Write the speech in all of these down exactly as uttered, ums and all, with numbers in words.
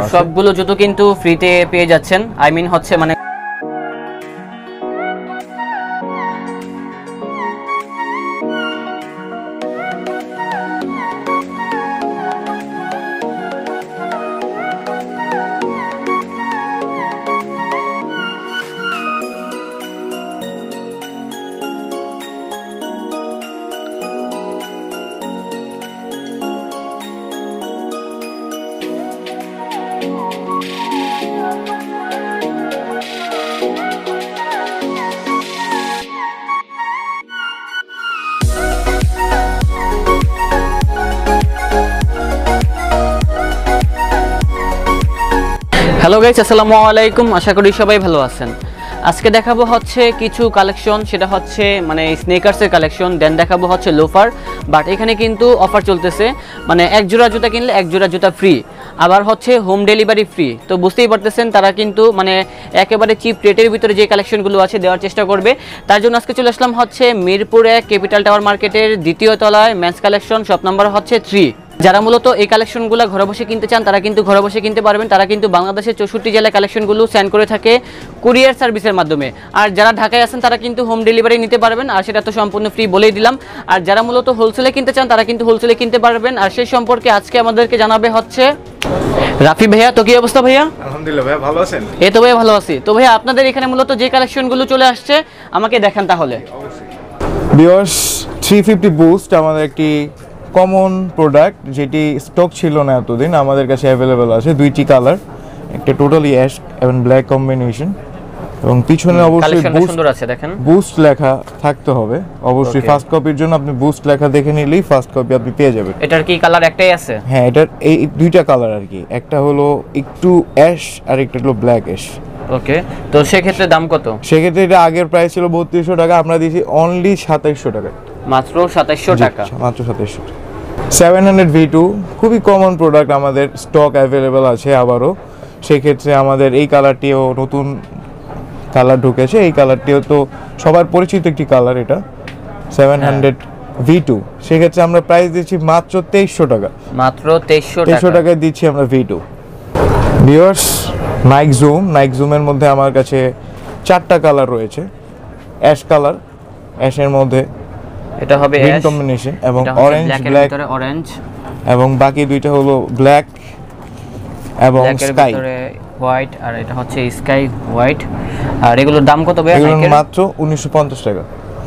সবগুলো জুতো কিন্তু ফ্রিতে পেয়ে যাচ্ছেন, আই মিন হচ্ছে মানে হ্যালো গাইস, আসসালামু আলাইকুম। আশা করি সবাই ভালো আছেন। আজকে দেখাবো হচ্ছে কিছু কালেকশন, সেটা হচ্ছে মানে স্নেকার্সের কালেকশন, দেন দেখাবো হচ্ছে লোফার। বাট এখানে কিন্তু অফার চলতেছে, মানে এক জোড়া জুতা কিনলে এক জোড়া জুতা ফ্রি, আবার হচ্ছে হোম ডেলিভারি ফ্রি। তো বুঝতেই পারতেছেন তারা কিন্তু মানে একেবারে চিপ রেটের ভিতরে যে কালেকশনগুলো আছে দেওয়ার চেষ্টা করবে। তার জন্য আজকে চলে আসলাম হচ্ছে মিরপুর এক ক্যাপিটাল টাওয়ার মার্কেটের দ্বিতীয় তলায় মেন্স কালেকশন, শপ নাম্বার হচ্ছে থ্রি। যারা মূলত এই কালেকশনগুলো ঘরে বসে কিনতে চান তারা কিন্তু ঘরে বসে কিনতে পারবেন। তারা কিন্তু বাংলাদেশের চৌষট্টি জেলায় কালেকশনগুলো সেন্ড করে থাকে কুরিয়ার সার্ভিসের মাধ্যমে। আর যারা ঢাকায় আছেন তারা কিন্তু হোম ডেলিভারি নিতে পারবেন, আর সেটা তো সম্পূর্ণ ফ্রি বলেই দিলাম। আর যারা মূলত হোলসেলে কিনতে চান তারা কিন্তু হোলসেলে কিনতে পারবেন। আর সেই সম্পর্কে আজকে আমাদেরকে জানাবে হচ্ছে রাফি ভাইয়া। তো কি অবস্থা ভাইয়া? আলহামদুলিল্লাহ ভাইয়া, ভালো আছেন? এই তো ভাইয়া ভালো আছি। তো ভাইয়া আপনাদের এখানে মূলত যে কালেকশনগুলো চলে আসছে আমাকে দেখান তাহলে। ভিউয়ার্স, থ্রি ফিফটি বুস্ট আমাদের একটি কমন প্রোডাক্ট, যেটি স্টক ছিল না এতদিন, আমাদের কাছে অ্যাভেলেবেল আছে। দুইটি কালার, একটা টোটালি অ্যাশ এবং ব্ল্যাক কম্বিনেশন, এবং পিছনে অবশ্যই সুন্দর আছে দেখেন, বুস্ট লেখা থাকতে হবে অবশ্যই। ফার্স্ট কপির জন্য আপনি বুস্ট লেখা দেখে নিলেই ফার্স্ট কপি আপনি পেয়ে যাবেন। এটার কি কালার একটাই আছে? হ্যাঁ, এটার এই দুইটা কালার আর কি, একটা হলো একটু অ্যাশ আর একটা হলো ব্ল্যাক অ্যাশ। ওকে, তো সেক্ষেত্রে দাম কত? সেক্ষেত্রে এটা আগের প্রাইস ছিল বত্রিশশো টাকা, আমরা দিয়েছি অনলি সাতাইশশো টাকা, মাত্র সাতাইশশো টাকা, মাত্র সাতাইশশো টাকা। সেভেন হান্ড্রেড ভি টু খুবই কমন প্রোডাক্ট, আমাদের স্টক অ্যাভেলেবেল আছে আবারও। সেক্ষেত্রে আমাদের এই কালারটিও নতুন কালার ঢুকেছে, এই কালারটিও তো সবার পরিচিত একটি কালার, এটা সেভেন হান্ড্রেড ভি টু। সেক্ষেত্রে আমরা প্রাইস দিচ্ছি মাত্র তেইশশো টাকা, মাত্র তেইশশো তেইশশো টাকায় দিচ্ছি আমরা V two. Viewers, Nike Zoom, Nike জুমের মধ্যে আমার কাছে চারটা কালার রয়েছে। অ্যাশ কালার, অ্যাশের মধ্যে এটা হবে গ্রিন কম্বিনেশন, এবং অরেঞ্জ ব্ল্যাক, অরেঞ্জ, এবং বাকি দুইটা হলো ব্ল্যাক এবং স্কাই হোয়াইট, আর এটা হচ্ছে স্কাই হোয়াইট। আর এগুলোর দাম কত ভাই? এগুলোর মাত্র উনিশশো পঞ্চাশ টাকা।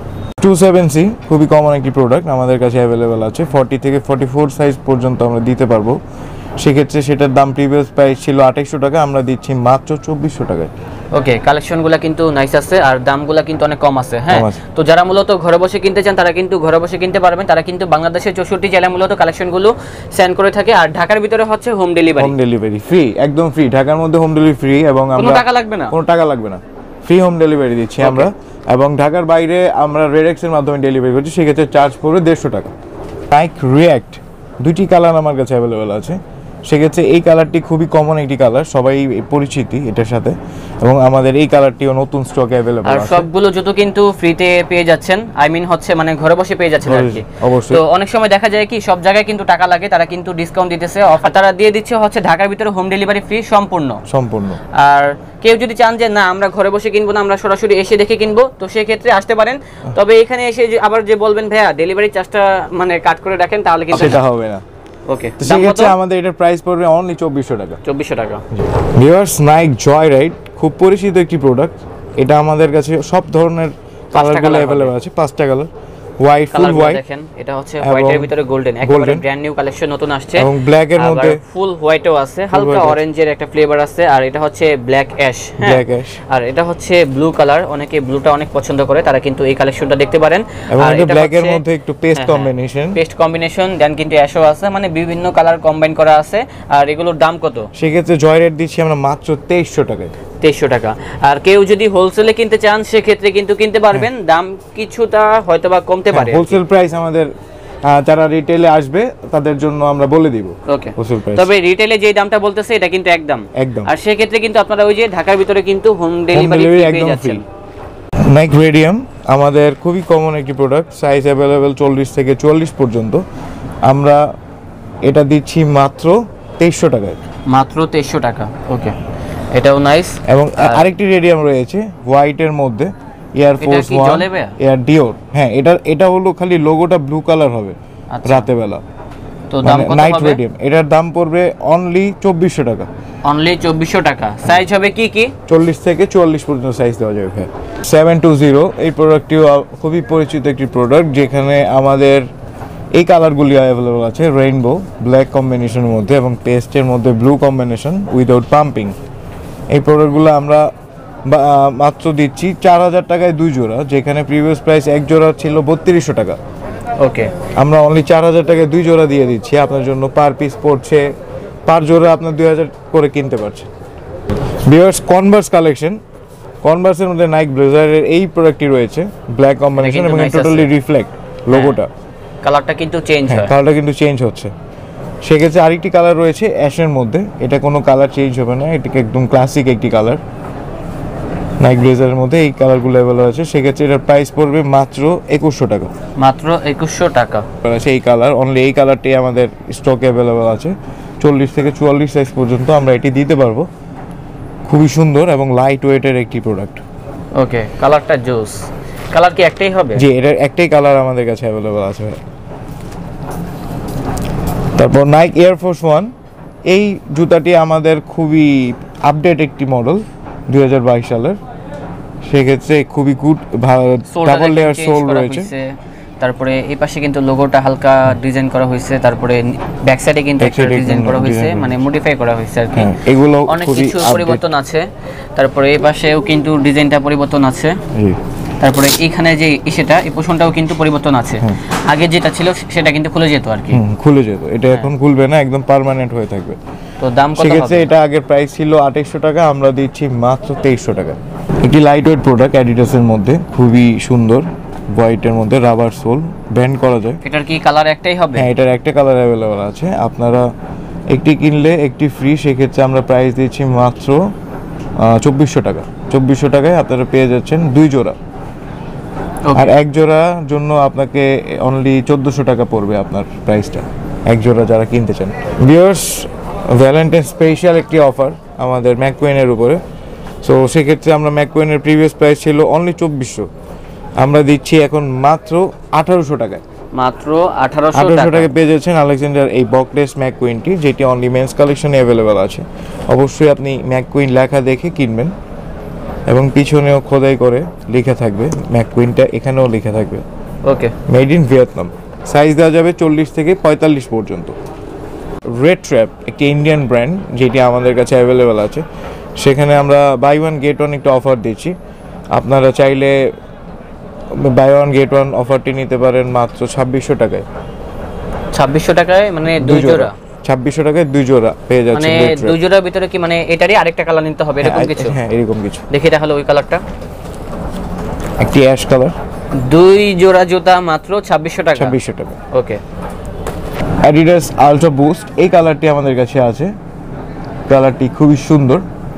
টু সেভেন সি খুবই কমন একটি প্রোডাক্ট, আমাদের কাছে অ্যাভেলেবেল আছে। ফর্টি থেকে ফর্টি ফোর সাইজ পর্যন্ত আমরা দিতে পারবো। সেক্ষেত্রে সেটার দাম প্রিভিয়াস প্রাইস ছিল আঠাইশশো টাকা, আমরা দিচ্ছি মাত্র চব্বিশশো টাকায়। ওকে, কালেকশনগুলো কিন্তু নাইস আছে আর দামগুলো কিন্তু অনেক কম আছে। হ্যাঁ, তো যারা মূলত ঘরে বসে কিনতে চান তারা কিন্তু ঘরে বসে কিনতে পারবেন। তারা কিন্তু বাংলাদেশের চৌষট্টি জেলায় মূলত কালেকশনগুলো সেন্ড করে থাকে। আর ঢাকার ভিতরে হচ্ছে home delivery, home delivery free, একদম ফ্রি। ঢাকার মধ্যে হোম ডেলিভারি ফ্রি, এবং আমরা কোনো টাকা লাগবে না, কোনো টাকা লাগবে না, ফ্রি হোম ডেলিভারি দিচ্ছি আমরা। এবং ঢাকার বাইরে আমরা রেডেক্স এর মাধ্যমে ডেলিভারি করছি, সেক্ষেত্রে চার্জ পড়বে দেড়শো টাকা। নাইক রিয়্যাক্ট দুইটি কালার আমার কাছে অ্যাভেলেবেল আছে। সেক্ষেত্রে এই কালারটি খুবই কমন একটি কালার, সবাই পরিচিতি এটার সাথে, এবং আমাদের এই কালারটিও নতুন স্টকে অ্যাভেলেবল আছে। আর সবগুলো জুতো কিন্তু ফ্রিতে পেয়ে যাচ্ছেন, আই মিন হচ্ছে মানে ঘরে বসে পেয়ে যাচ্ছেন আর কি। অবশ্যই। তো অনেক সময় দেখা যায় কি সব জায়গায় কিন্তু টাকা লাগে, তারা কিন্তু ডিসকাউন্ট দিতেছে, অফার তারা দিয়ে দিচ্ছে হচ্ছে ঢাকার ভিতরে হোম ডেলিভারি ফ্রি সম্পূর্ণ সম্পূর্ণ। আর কেউ যদি চান যে না আমরা ঘরে বসে কিনবো না, আমরা সরাসরি এসে দেখে কিনবো, তো সেই ক্ষেত্রে আসতে পারেন। তবে এখানে এসে আবার যে বলবেন ভাইয়া ডেলিভারি চার্জটা মানে কাট করে রাখেন, তাহলে কিন্তু সেটা হবে না। ওকে, সেক্ষেত্রে আমাদের এটার প্রাইস পড়বে অনলি চব্বিশশো টাকা। চব্বিশশো টাকা। ভিউয়ার্স, নাইক জয় রাইড খুব পরিচিত একটি প্রোডাক্ট, এটা আমাদের কাছে সব ধরনের কালারগুলো অ্যাভেলেবল আছে। পাঁচটা কালার, হোয়াইট, ফুল হোয়াইট, দেখেন এটা হচ্ছে হোয়াইটের ভিতরে গোল্ডেন, একেবারে ব্র্যান্ড নিউ কালেকশন নতুন আসছে। এবং ব্ল্যাক এর মধ্যে ফুল হোয়াইটও আছে, হালকা অরেঞ্জের একটা ফ্লেভার আছে। আর এটা হচ্ছে ব্ল্যাক অ্যাশ, ব্ল্যাক অ্যাশ, আর এটা হচ্ছে ব্লু কালার। অনেকে ব্লুটা অনেক পছন্দ করে, তারা কিন্তু এই কালেকশনটা দেখতে পারেন। আর এটা ব্ল্যাক এর মধ্যে একটু paste combination, paste combination, then কিন্তু অ্যাশও আছে, মানে বিভিন্ন কালার কম্বাইন করা আছে। আর এগুলোর দাম কত? সেক্ষেত্রে জয় রেট দিচ্ছি আমরা মাত্র তেইশশো টাকায়, তেইশশো টাকা। আর কেউ যদি হোলসেলে কিনতে চান সেক্ষেত্রে কিন্তু কিনতে পারবেন, দাম কিছুটা হয়তোবা কমতে পারে। হোলসেল প্রাইস আমাদের যারা রিটেলে আসবে তাদের জন্য আমরা বলে দিব। ওকে, তবে রিটেলে যে দামটা বলতেছে এটা কিন্তু একদম একদম। আর সেই ক্ষেত্রে কিন্তু আপনারা ওই যে ঢাকার ভিতরে কিন্তু হোম ডেলিভারি পেয়ে যাচ্ছেন। নাইক রেডিয়াম আমাদের খুবই কমন একটি প্রোডাক্ট, সাইজ অ্যাভেলেবেল চল্লিশ থেকে চুয়াল্লিশ পর্যন্ত। আমরা এটা দিচ্ছি মাত্র তেইশশো টাকায়। মাত্র তেইশশো টাকা। ওকে, এটাও নাইস। এবং আরেকটি রেডিয়াম রয়েছে হোয়াইটের মধ্যে, Air Force One Air Dior. হ্যাঁ, এটা এটা হলো খালি লোগোটা ব্লু কালার হবে রাতে বেলা। তো দাম কত নাইট হবে? রেডিয়াম, এটার দাম পড়বে অনলি চব্বিশশো টাকা। অনলি চব্বিশশো টাকা। সাইজ হবে কি কি? চল্লিশ থেকে চুয়াল্লিশ পর্যন্ত সাইজ দেওয়া যাবে। হ্যাঁ, সেভেন টু জিরো এই প্রোডাক্টটিও খুবই পরিচিত একটি প্রোডাক্ট, যেখানে আমাদের এই কালারগুলি অ্যাভেলেবল আছে, রেইনবো ব্ল্যাক কম্বিনেশনের মধ্যে এবং পেস্টের মধ্যে ব্লু কম্বিনেশন উইদাউট পাম্পিং। এই প্রোডাক্টগুলো আমরা মাত্র দিচ্ছি চার হাজার টাকায় দুই জোড়া, যেখানে প্রিভিয়াস প্রাইস এক জোড়া ছিল বত্রিশশো টাকা। ওকে, আমরা অনলি চার হাজার টাকায় দুই জোড়া দিয়ে দিচ্ছি আপনার জন্য। পার পিস পড়ছে, পার জোড়া আপনার দুই হাজার করে কিনতে পারছেন। ভিউয়ার্স, কনভার্স কালেকশন, কনভার্সের মধ্যে নাইক ব্লেজারের এই প্রোডাক্টটি রয়েছে, ব্ল্যাক কম্বিনেশন এবং টোটালি রিফ্লেক্ট লোগোটা। কালারটা কিন্তু চেঞ্জ হয়, কালারটা কিন্তু চেঞ্জ হচ্ছে। সেক্ষেত্রে আরেকটি কালার রয়েছে অ্যাশের মধ্যে, এটা কোনো কালার চেঞ্জ হবে না, এটা একদম ক্লাসিক একটি কালার। নাইক ব্লেজারের মধ্যে এই কালারগুলো অ্যাভেলেবল আছে, সেক্ষেত্রে এটার প্রাইস পড়বে মাত্র একুশশো টাকা। মাত্র একুশশো টাকা আছে এই কালার, অনলি এই কালারটি আমাদের স্টকে অ্যাভেলেবল আছে। চল্লিশ থেকে চুয়াল্লিশ সাইজ পর্যন্ত আমরা এটি দিতে পারবো। খুবই সুন্দর এবং লাইট ওয়েটের একটি প্রোডাক্ট। ওকে, কালারটা জোস। কালার কি একটাই হবে? জি, এটার একটাই কালার আমাদের কাছে অ্যাভেলেবল আছে। তারপর নাইক এয়ার ফোর্স ওয়ান, এই জুতাটি আমাদের খুবই আপডেট একটি মডেল দুই হাজার বাইশ সালের। সেক্ষেত্রে খুবই গুড ডাবল লেয়ার সোল রয়েছে। তারপরে এই পাশে কিন্তু লোগোটা হালকা ডিজাইন করা হয়েছে, তারপরে ব্যাক সাইডে কিন্তু একটা ডিজাইন করা হয়েছে, মানে মডিফাই করা হয়েছে আর কি। এগুলো অনেক কিছু পরিবর্তন আছে। তারপরে এই পাশেও কিন্তু ডিজাইনটা পরিবর্তন আছে। তারপরে এইখানে যে ইসেটা, এই পোশনটাও কিন্তু পরিবর্তন আছে। আগে যেটা ছিল সেটা কিন্তু খুলে যেত আর কি। খুলে যেত, এটা এখন খুলবে না, একদম পার্মানেন্ট হয়ে থাকবে। তো দাম কত সেক্ষেত্রে এটা আগের প্রাইস ছিল আঠাইশশো টাকা, আমরা দিচ্ছি মাত্র তেইশশো টাকা। একটি লাইট ওয়েট প্রোডাক্ট অ্যাডিডাসের মধ্যে, খুবই সুন্দর, হোয়াইটের মধ্যে রাবার সোল, ব্যান্ড করা যায়। এটার কি কালার একটাই হবে? হ্যাঁ, এটার একটা কালার অ্যাভেলেবল আছে। আপনারা একটি কিনলে একটি ফ্রি, সেক্ষেত্রে আমরা প্রাইস দিচ্ছি মাত্র চব্বিশশো টাকা। চব্বিশশো টাকায় আপনারা পেয়ে যাচ্ছেন দুই জোড়া, আর এক জোড়ার জন্য আপনাকে অনলি চোদ্দোশো টাকা পড়বে আপনার প্রাইসটা, এক জোড়া যারা কিনতে চান। ভিউয়ার্স, ভ্যালেন্টাইন স্পেশাল একটি অফার আমাদের ম্যাককুইনের উপরে। সো সেক্ষেত্রে আমরা ম্যাককুইনের প্রিভিয়াস প্রাইস ছিল অনলি চব্বিশশো, আমরা দিচ্ছি এখন মাত্র আঠারোশো টাকায়। মাত্র আঠারোশো আঠারোশো টাকা পেয়ে যাচ্ছেন আলেকজান্ডার এই বকলেস ম্যাককুইনটি, যেটি অনলি মেন্স কালেকশনে অ্যাভেলেবেল আছে। অবশ্যই আপনি ম্যাককুইন লেখা দেখে কিনবেন, এবং পিছনেও খোদাই করে লেখা থাকবে ম্যাককুইনটা, এখানেও লেখা থাকবে okay made in Vietnam. Size দেওয়া যাবে চল্লিশ থেকে পঁয়তাল্লিশ পর্যন্ত। রেড ট্র্যাপ একটি ইন্ডিয়ান ব্র্যান্ড, যেটি আমাদের কাছে অ্যাভেলেবেল আছে। সেখানে আমরা বাই ওয়ান গেট ওয়ান একটা অফার দিচ্ছি। আপনারা চাইলে বাই ওয়ান গেট ওয়ান অফারটি নিতে পারেন মাত্র ছাব্বিশশো টাকায়। ছাব্বিশশো টাকায় মানে দুই জোড়া? ছাব্বিশশো টাকায় দুই জোড়া পেয়ে যাচ্ছেন। মানে দুই জোড়ার ভিতরে কি মানে এটারই আরেকটা কালার নিতে হবে এরকম কিছু? হ্যাঁ, এরকম কিছু। দেখি তাহলে ওই কালারটা, একটি অ্যাশ কালার। দুই জোড়া জুতা মাত্র ছাব্বিশশো টাকা। ছাব্বিশশো টাকা। ওকে, অ্যাডিডাস আলট্রা বুস্ট, এই কালারটি আমাদের কাছে আছে। কালারটি খুবই সুন্দর,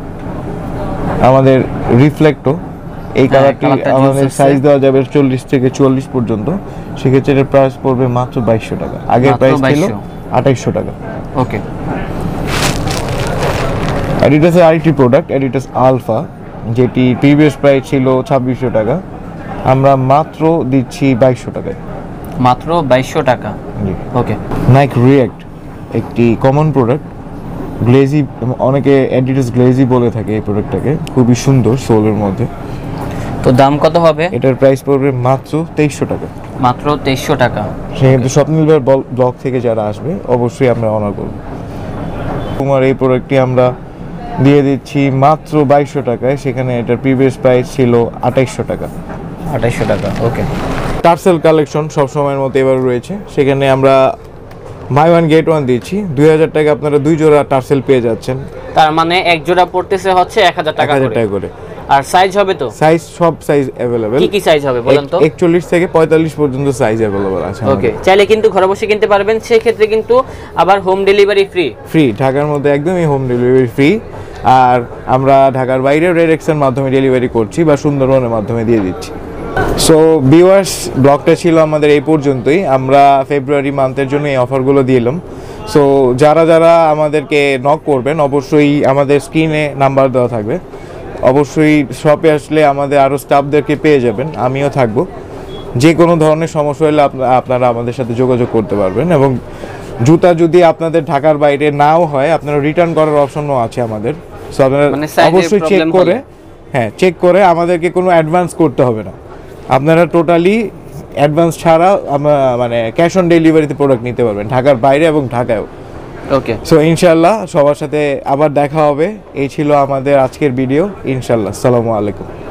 আমাদের রিফ্লেক্টও। এই কালারটি আমাদের সাইজ দেওয়া যাবে চল্লিশ থেকে চুয়াল্লিশ পর্যন্ত, সেক্ষেত্রে এর প্রাইস পড়বে মাত্র বাইশশো টাকা। আগের প্রাইস ছিল আঠাইশশো টাকা। ওকে, অ্যাডিডাসের আরেকটি প্রোডাক্ট অ্যাডিডাস আলফা, যেটি প্রিভিয়াস প্রাইস ছিল ছাব্বিশশো টাকা, আমরা মাত্র দিচ্ছি বাইশশো টাকায়। মাত্র বাইশশো টাকা। ওকে, নাইক রিয়াক্ট একটি কমন প্রোডাক্ট, গ্লেজি, অনেকে অ্যাডিডাস গ্লেজি বলে থাকে এই প্রোডাক্টটাকে। খুবই সুন্দর সোলের মধ্যে। তো দাম কত হবে? এটার প্রাইস পড়বে মাত্র তেইশশো টাকা। মাত্র তেইশশো টাকা। সেক্ষেত্রে স্বপ্নিল ব্লগ থেকে যারা আসবে অবশ্যই আমরা অনার করব। তোমার এই প্রোডাক্টটি আমরা দিয়ে দিচ্ছি মাত্র বাইশশো টাকায়, সেখানে এটার প্রিভিয়াস প্রাইস ছিল আঠাইশশো টাকা। আঠাইশশো টাকা। ওকে, টার্সেল কালেকশন সব সময়ের মতো এবার রয়েছে, সেখানে আমরা বাই ওয়ান গেট ওয়ান দিচ্ছি। দুই হাজার টাকা আপনারা দুই জোড়া টার্সেল পেয়ে যাচ্ছেন। তার মানে এক জোড়া পড়তেছে হচ্ছে এক হাজার টাকা করে। আর সাইজ হবে তো? সাইজ সব সাইজ अवेलेबल। কি কি সাইজ হবে বলেন তো? একচল্লিশ থেকে পঁয়তাল্লিশ পর্যন্ত সাইজ अवेलेबल আছে। ওকে, চাইলে কিন্তু ঘরে বসে কিনতে পারবেন, সেই ক্ষেত্রে কিন্তু আবার হোম ডেলিভারি ফ্রি। ফ্রি, ঢাকার মধ্যে একদমই হোম ডেলিভারি ফ্রি। আর আমরা ঢাকার বাইরে রেডেক্সের মাধ্যমে ডেলিভারি করছি বা সুন্দরবনের মাধ্যমে দিয়ে দিচ্ছি। সো ভিউয়ার্স, ব্লগটা ছিল আমাদের এই পর্যন্তই। আমরা ফেব্রুয়ারি মান্থের জন্য এই অফারগুলো দিলাম। সো যারা যারা আমাদেরকে নক করবেন অবশ্যই আমাদের স্ক্রিনে নাম্বার দেওয়া থাকবে, অবশ্যই শপে আসলে আমাদের আরও স্টাফদেরকে পেয়ে যাবেন, আমিও থাকবো। যে কোনো ধরনের সমস্যা হলে আপনারা আমাদের সাথে যোগাযোগ করতে পারবেন। এবং জুতা যদি আপনাদের ঢাকার বাইরে নাও হয়, আপনারা রিটার্ন করার অপশনও আছে আমাদের। সো আপনারা অবশ্যই চেক করে, হ্যাঁ চেক করে, আমাদেরকে কোনো অ্যাডভান্স করতে হবে না, আপনারা টোটালি অ্যাডভান্স ছাড়া মানে ক্যাশ অন ডেলিভারিতে প্রোডাক্ট নিতে পারবেন ঢাকার বাইরে এবং ঢাকায়ও। ওকে, সো ইনশাল্লাহ সবার সাথে আবার দেখা হবে। এই ছিল আমাদের আজকের ভিডিও। ইনশাল্লাহ, আসসালামু আলাইকুম।